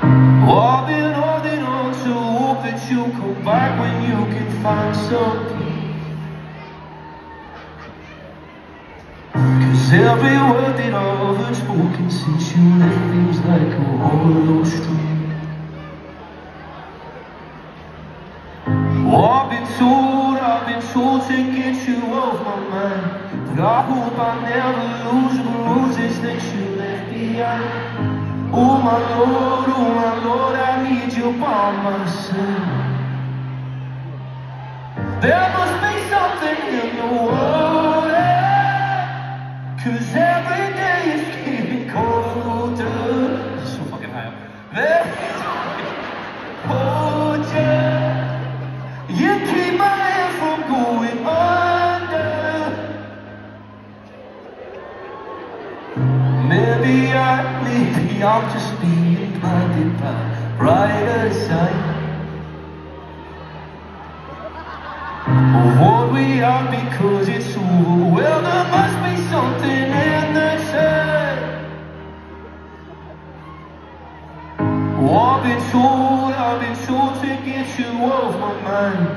Oh, I've been holding on to hope that you'll come back when you can find some peace. 'Cause every word that I've heard spoken since you left feels like a hollow stream. Oh, I've been told to get you off my mind, but I hope I never lose the roses that you left behind. Oh my Lord, I need you by my side. There must be something in the water, 'cause every day it's getting colder. This is so fucking high up. Colder. You keep my head from going under. Maybe I'm just being blinded by brighter sight of what we are because it's over. Well, there must be something in the sun. Oh, I've been told to get you off my mind,